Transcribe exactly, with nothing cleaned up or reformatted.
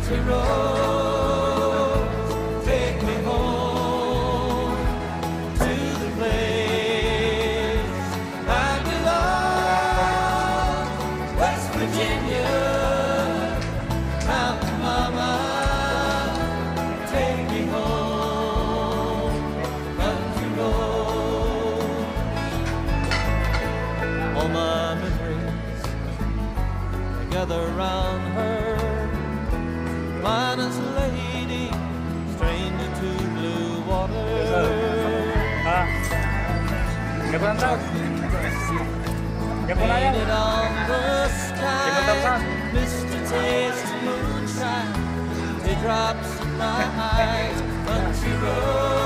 country roads take me home to the place I belong, West Virginia, Mountain Mama, take me home, country roads. All my memories gather round her, minus lady, stranger to blue water. Ah, Painted on the sky, misty taste of moonshine, teardrops in my eyes, country road.